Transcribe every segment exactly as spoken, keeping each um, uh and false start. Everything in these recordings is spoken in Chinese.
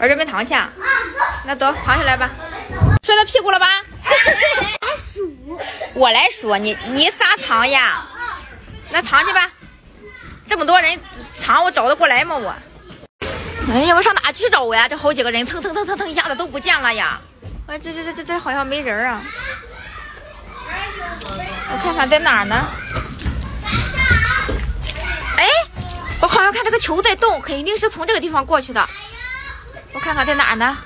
儿子没糖去啊？那走，躺起来吧。摔到屁股了吧？ 来数。 我来数，你你咋躺呀？那躺去吧。这么多人躺，我找得过来吗？我。哎呀，我上哪去找呀？这好几个人，腾腾腾腾腾一下子都不见了呀！哎，这这这这这好像没人啊。我看看在哪儿呢？哎，我好像看这个球在动，肯定是从这个地方过去的。我看看在哪儿呢？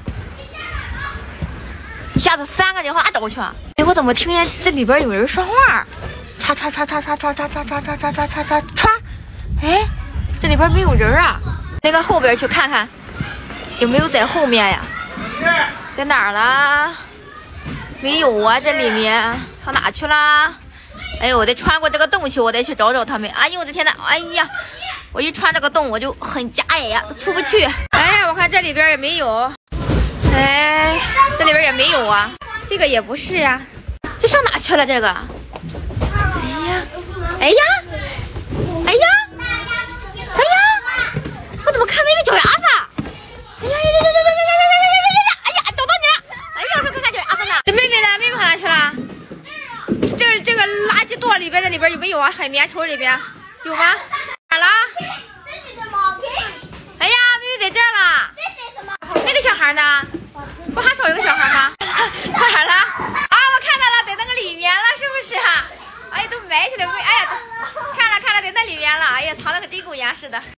一下子三个人往哪找去啊？哎，我怎么听见这里边有人说话？唰唰唰唰唰唰唰唰唰唰唰唰唰唰唰！哎，这里边没有人啊。那个后边去看看，有没有在后面呀？在哪儿了？没有啊，这里面上哪去了？哎呦，我得穿过这个洞去，我得去找找他们。哎呦，我的天呐，哎呀，我一穿这个洞我就很夹矮呀，都出不去。哎，我看这里边也没有。哎，这里边也没有啊，这个也不是呀、啊，这上哪去了？这个？哎呀，哎呀，哎呀！我怎么看到一个脚丫子？哎呀呀呀呀呀呀呀呀呀呀呀呀！哎呀，找到你了！哎呀，我说看看脚丫子呢。这妹妹呢？妹妹跑哪去了？这个这个垃圾垛里边，这里边有没有啊？海绵球里边有吗？哪儿了？哎呀，妹妹在这儿了。那个小孩呢？不还少一个小孩吗？在哪儿了？啊，我看到了，在那个里面了，是不是啊？哎呀，都埋起来，哎呀，看了看了，在那里面了。哎呀，藏的和真狗一样似的。